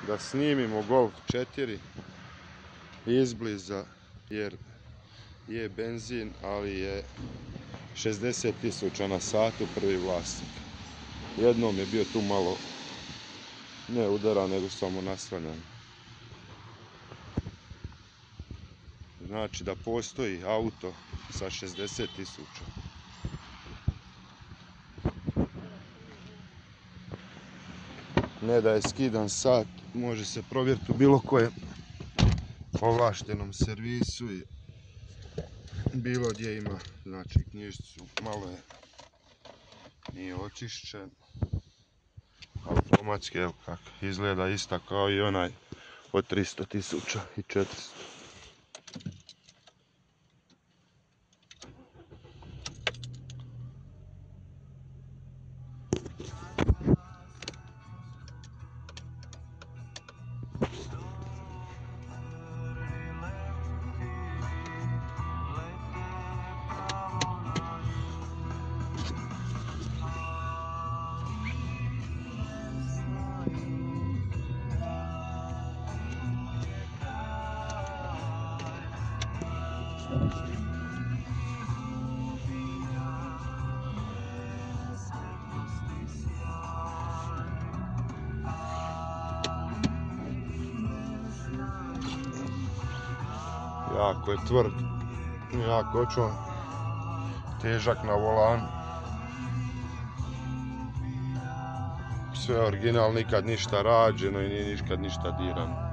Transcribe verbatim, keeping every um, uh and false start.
da snimimo Golf četiri izbliza, jer je benzin, ali je šezdeset tisuća na satu prvi vlasnik. Jednom je bio tu malo ne udara, nego samo naslanjan. Znači da postoji auto sa šezdeset tisuća. Ne da je skidan sat, može se provjeriti u bilo kojem ovlaštenom servisu i bilo gdje ima, znači knjižicu, malo je nije očišćen. Automatski, evo kako izgleda, ista kao i onaj od tristo tisuća i četiristo. Jako je tvrd, jako očuvan, težak na volanu. Sve original, nikad ništa rađeno i nije nikad ništa dirano.